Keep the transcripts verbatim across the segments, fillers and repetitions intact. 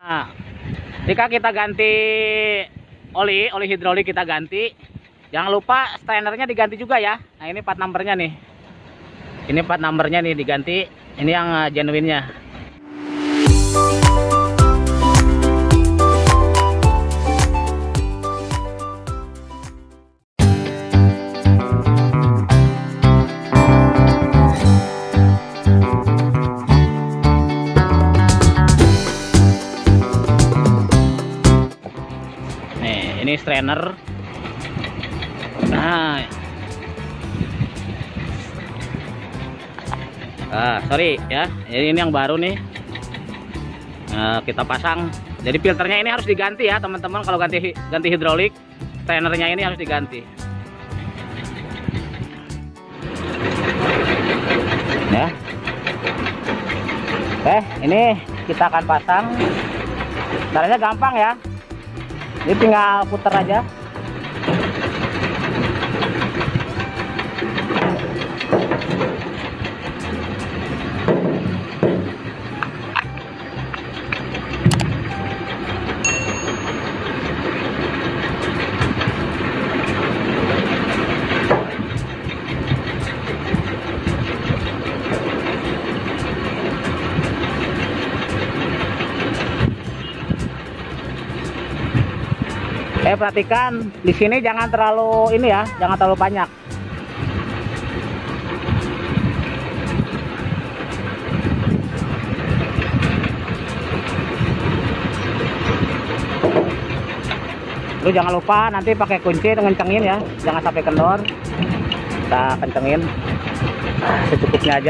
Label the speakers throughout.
Speaker 1: Nah, jika kita ganti oli, oli hidrolik kita ganti, jangan lupa strainernya diganti juga ya. Nah ini part numbernya nih, ini part numbernya nih diganti, ini yang uh, genuine-nya. Ini strainer. Nah, ah, sorry ya, jadi ini yang baru nih. Nah, kita pasang. Jadi filternya ini harus diganti ya teman-teman. Kalau ganti ganti hidrolik, strainernya ini harus diganti. Ya. Oke, ini kita akan pasang. Caranya gampang ya. Ini tinggal putar aja. Eh perhatikan di sini jangan terlalu ini ya, jangan terlalu banyak. Lu jangan lupa nanti pakai kunci ngencengin ya, jangan sampai kendor. Kita kencengin secukupnya aja.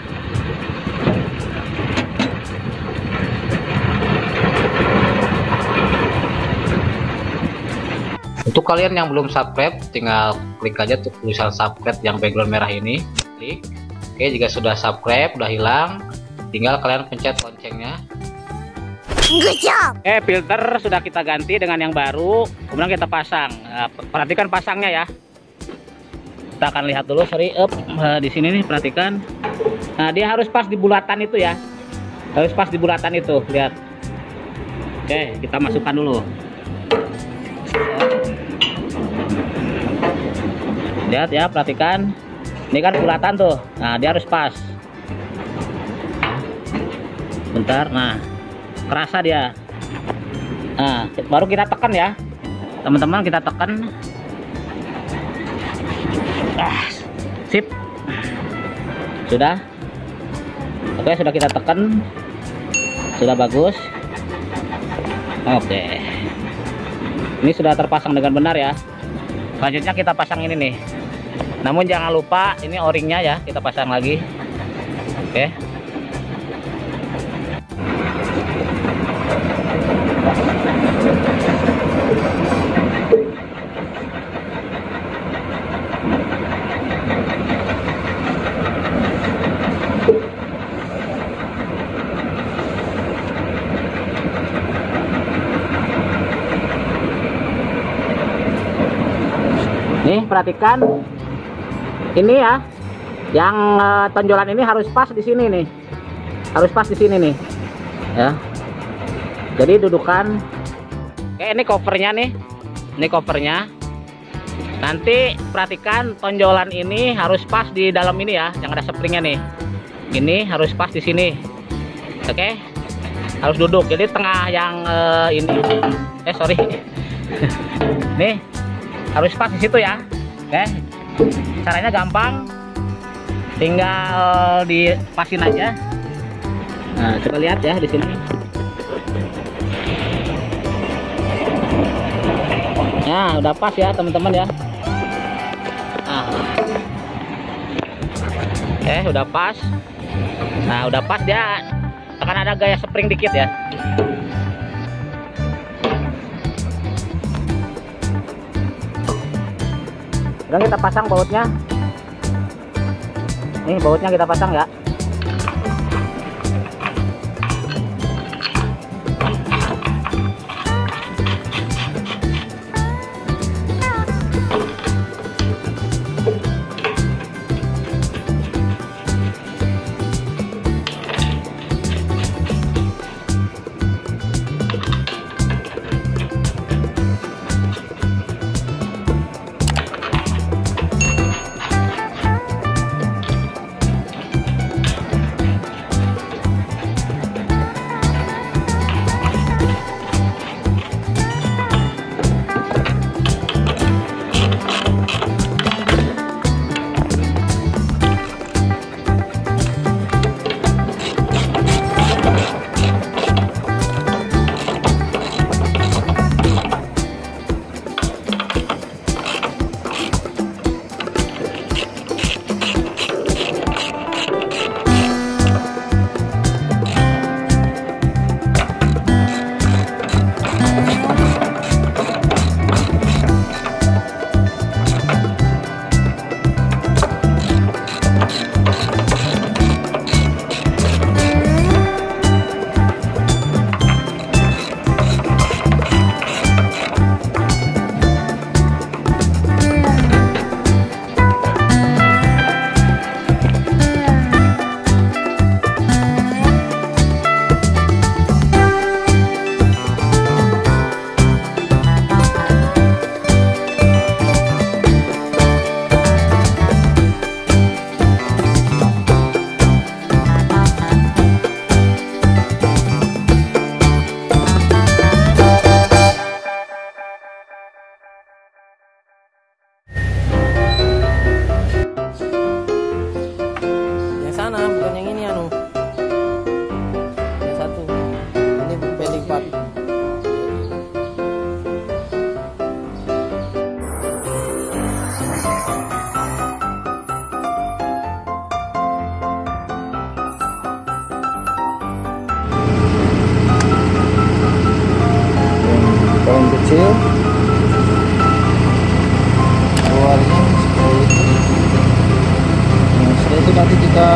Speaker 1: Untuk kalian yang belum subscribe, tinggal klik aja tuh tulisan subscribe yang background merah ini, klik. Oke, jika sudah subscribe, udah hilang, tinggal kalian pencet loncengnya. Good job. Eh, filter sudah kita ganti dengan yang baru, kemudian kita pasang. Nah, perhatikan pasangnya ya. Kita akan lihat dulu, sorry, up nah, di sini nih, perhatikan. Nah, dia harus pas di bulatan itu ya, harus pas di bulatan itu, lihat. Oke, kita masukkan dulu. Lihat ya, perhatikan. Ini kan bulatan tuh. Nah, dia harus pas. Bentar, nah. Kerasa dia. Nah, baru kita tekan ya. Teman-teman, kita tekan. Ah, sip. Sudah. Oke, sudah kita tekan. Sudah bagus. Oke. Ini sudah terpasang dengan benar ya. Selanjutnya kita pasang ini nih. Namun jangan lupa ini o-ringnya ya, kita pasang lagi. Oke. Nih perhatikan ini ya, yang uh, tonjolan ini harus pas di sini nih, harus pas di sini nih, ya. Jadi dudukan. Oke, ini covernya nih, ini covernya. Nanti perhatikan tonjolan ini harus pas di dalam ini ya, yang ada springnya nih. Ini harus pas di sini, oke? Harus duduk. Jadi tengah yang uh, ini, eh sorry, nih. Harus pas di situ ya. Oke. Caranya gampang. Tinggal dipasin aja. Nah, coba lihat ya di sini. Nah, udah pas ya, teman-teman ya. Nah. Oke, udah pas. Nah, udah pas dia akan ada gaya spring dikit ya. Dan kita pasang bautnya. Nih bautnya kita pasang ya.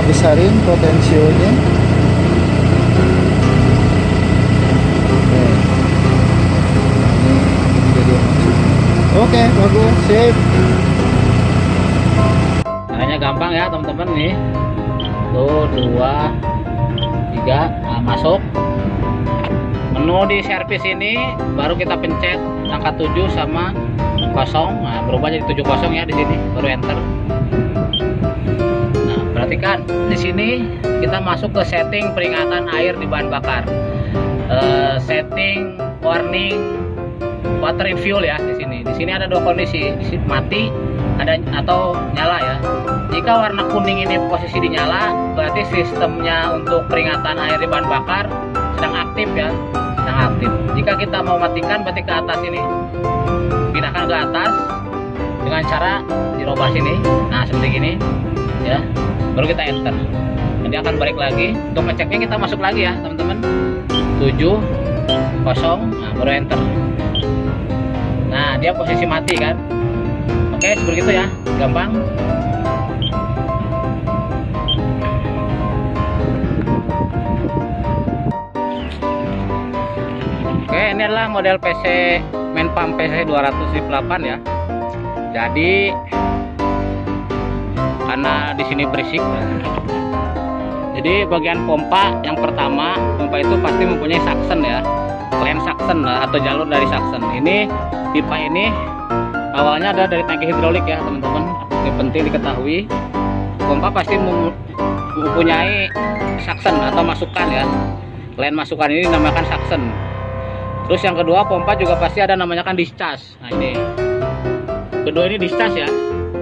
Speaker 2: besarin potensionya. Oke, bagus, sip.
Speaker 1: Caranya gampang ya teman-teman nih. Tuh, dua, tiga, nah, masuk. Menu di servis ini baru kita pencet angka tujuh sama kosong. Nah, berubah jadi tujuh kosong ya di sini, baru enter. Nah, perhatikan di sini kita masuk ke setting peringatan air di bahan bakar. Uh, setting warning water in fuel ya di sini. Di sini ada dua kondisi, di sini mati ada atau nyala ya. Jika warna kuning ini posisi dinyala, berarti sistemnya untuk peringatan air di bahan bakar sedang aktif ya, sedang aktif. Jika kita mau matikan, berarti ke atas ini, pindahkan ke atas dengan cara dirobah sini. Nah seperti ini ya, baru kita enter. Nanti akan balik lagi. Untuk ngeceknya kita masuk lagi ya teman-teman. tujuh kosong, nah baru enter. Nah dia posisi mati kan. Oke seperti itu ya, gampang. Oke, ini adalah model P C main pump P C dua ratus delapan ya. Jadi karena di sini berisik, jadi bagian pompa yang pertama, pompa itu pasti mempunyai suction ya, line suction atau jalur dari suction. Ini pipa ini awalnya ada dari tangki hidrolik ya teman-teman. Ini penting diketahui, pompa pasti mempunyai suction atau masukan ya. Line masukan ini dinamakan suction. Terus yang kedua, pompa juga pasti ada namanya kan discharge. Nah ini kedua ini discharge ya.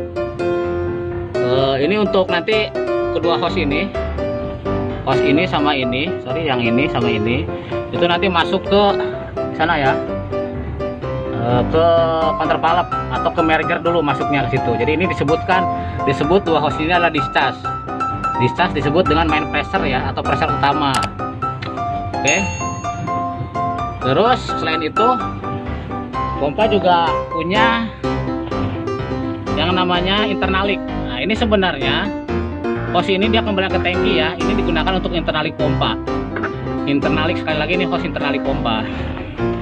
Speaker 1: Uh, ini untuk nanti kedua hose ini, hose ini sama ini, sorry yang ini sama ini, itu nanti masuk ke sana ya, uh, ke counter valve atau ke merger dulu masuknya ke situ. Jadi ini disebutkan, disebut dua hose ini adalah discharge. Discharge disebut dengan main pressure ya, atau pressure utama. Oke. Okay. Terus selain itu pompa juga punya yang namanya internalik. Nah ini sebenarnya hose ini dia kembali ke tangki ya. Ini digunakan untuk internalik pompa. Internalik sekali lagi ini hose internalik pompa.